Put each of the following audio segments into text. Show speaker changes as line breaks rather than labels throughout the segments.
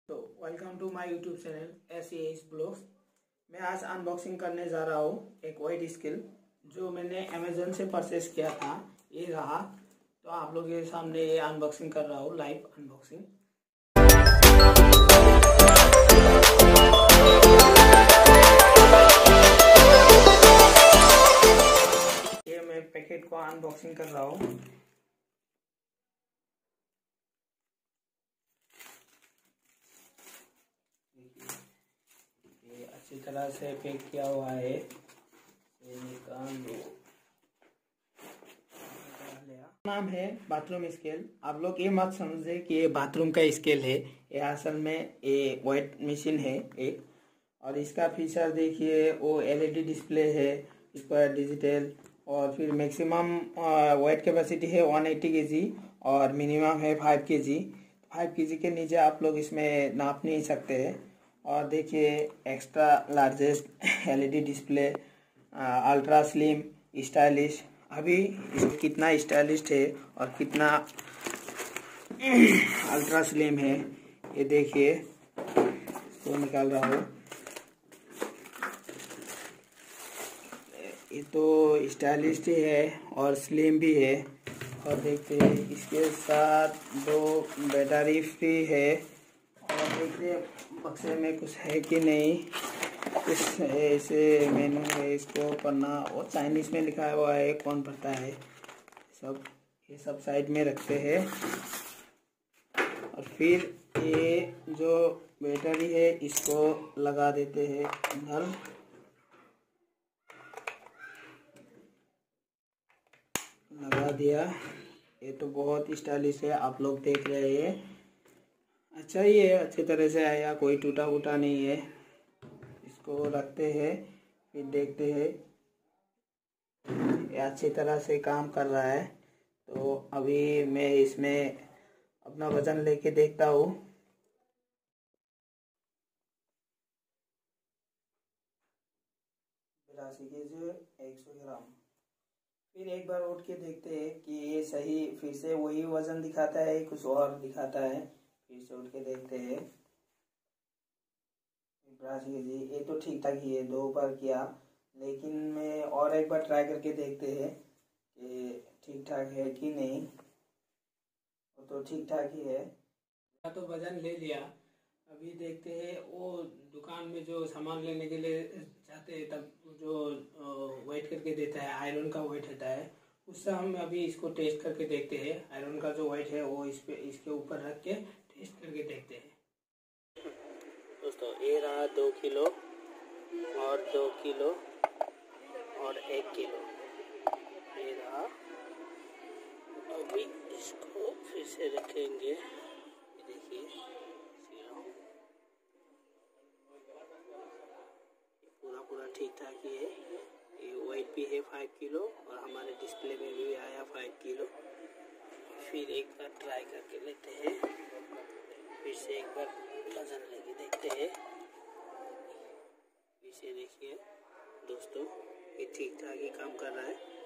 तो welcome to my YouTube channel SES blogs. मैं आज अनबॉक्सिंग करने जा रहा हूँ एक वाइट स्केल जो मैंने अमेज़न से परचेस किया था। ये रहा, तो आप लोगों के सामने ये अनबॉक्सिंग कर रहा हूँ, लाइव अनबॉक्सिंग। ये मैं पैकेट को अनबॉक्सिंग कर रहा हूँ। ये अच्छी तरह से पैक किया हुआ है। ये निकाल लो। नाम है बाथरूम स्केल। आप लोग ये मत समझे कि ये बाथरूम का स्केल है, ये असल में ये वेट मशीन है एक। और इसका फीचर देखिए, वो LED डिस्प्ले है, इसका डिजिटल, और फिर मैक्सिमम वेट कैपेसिटी है 180 kg और मिनिमम है 5 kg। 5 kg के नीचे आप लोग इसमें नाप नहीं सकते हैं। और देखिए extra largest LED display, ultra slim stylish. अभी इसको कितना स्टाइलिश है और कितना अल्ट्रा स्लिम है ये देखिए। इसको निकाल रहा हूँ। ये तो स्टाइलिश ही है और स्लिम भी है। और देखते हैं इसके साथ 2 बैटरी फ्री है। और देखते हैं बक्से में कुछ है कि नहीं। कुछ ऐसे मेनू है, इसको पढ़ना, और चाइनीज में लिखा हुआ है, कौन पढ़ता है। ये सब साइड में रखते हैं। और फिर ये जो बैटरी है इसको लगा देते हैं अंदर। लगा दिया। ये तो बहुत स्टाइलिश है, आप लोग देख रहे हैं। अच्छा ही है, अच्छी तरह से आया, कोई टूटा फूटा नहीं है। इसको रखते हैं, फिर देखते हैं ये अच्छी तरह से काम कर रहा है। तो अभी मैं इसमें अपना वजन लेके देखता हूँ। 82 kg 100 ग्राम। फिर एक बार उठ के देखते हैं कि ये सही फिर से वही वजन दिखाता है, कुछ और दिखाता है। फिर से उठ के देखते हैं। 82 kg, ये तो ठीक ठाक ही है, 2 बार किया। लेकिन मैं और एक बार ट्राई करके देखते हैं कि ठीक ठाक है कि नहीं। वो तो ठीक ठाक ही है। तो वजन ले लिया। अभी देखते हैं वो दुकान में जो सामान लेने के लिए जाते हैं तब जो वेट करके देता है, आयरन का वेट होता है, उससे हम अभी इसको टेस्ट करके देखते हैं। आयरन का जो वेट है वो इसके ऊपर रख के टेस्ट करके देखते हैं। दोस्तों ये रहा 2 किलो और 2 किलो और 1 किलो। ये रहा। अभी इसको फिर से रखेंगे। देखिए पूरा ठीक ठाक ही है। ये वेट भी है 5 किलो और हमारे डिस्प्ले में भी आया 5 किलो। फिर एक बार ट्राई करके लेते हैं। फिर से एक बार वजन लेके देखते हैं। फिर से देखिए दोस्तों, ये ठीक ठाक ही काम कर रहा है।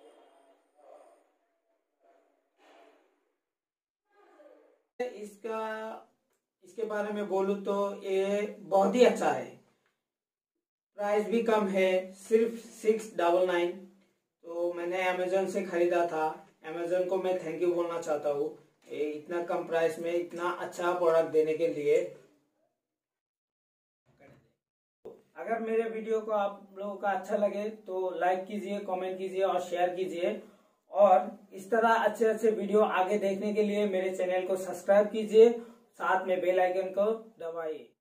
इसके बारे में बोलूँ तो ये बहुत ही अच्छा है। प्राइस भी कम है, सिर्फ 699। तो मैंने अमेज़न से खरीदा था। अमेज़न को मैं थैंक यू बोलना चाहता हूँ, इतना कम प्राइस में इतना अच्छा प्रोडक्ट देने के लिए। अगर मेरे वीडियो को आप लोगों का अच्छा लगे तो लाइक कीजिए, कमेंट कीजिए और शेयर कीजिए। और इस तरह अच्छे अच्छे वीडियो आगे देखने के लिए मेरे चैनल को सब्सक्राइब कीजिए, साथ में बेल आइकन को दबाइए।